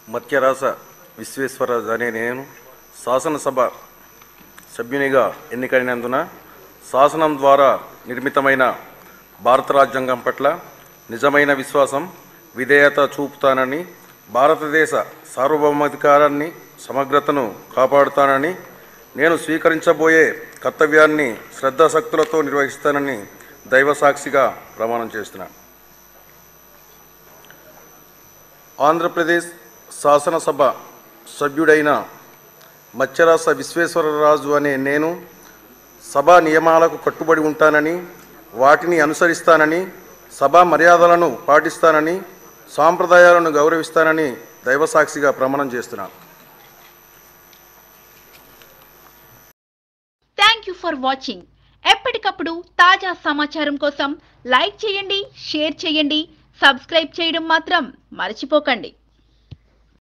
మత్యరాస విశ్వేశ్వరరాజు అనే నేను శాసనసభ సభ్యునిగా ఎన్నికైనందున శాసనం ద్వారా నిర్మితమైన భారత రాజ్యాంగం పట్ల నిజమైన విశ్వాసం, విధేయత చూపుతానని, భారతదేశ సార్వభౌమాధికారాన్ని, సమగ్రతను కాపాడుతానని, నేను స్వీకరించబోయే కర్తవ్యాన్ని శ్రద్ధాశక్తులతో నిర్వహిస్తానని దైవసాక్షిగా ప్రమాణం చేస్తున్నాను. ఆంధ్రప్రదేశ్ శాసనసభ సభ్యుడైన మత్యరాస విశ్వేశ్వరరాజు అనే నేను సభా నియమాలకు కట్టుబడి ఉంటానని, వాటిని అనుసరిస్తానని, సభా మర్యాదలను పాటిస్తానని, సాంప్రదాయాలను గౌరవిస్తానని దైవసాక్షిగా ప్రమాణం చేస్తున్నాను. Thank you for watching. ఎప్పటికప్పుడు తాజా సమాచారం కోసం లైక్ చేయండి, షేర్ చేయండి, సబ్స్క్రైబ్ చేయడం మాత్రం మర్చిపోకండి.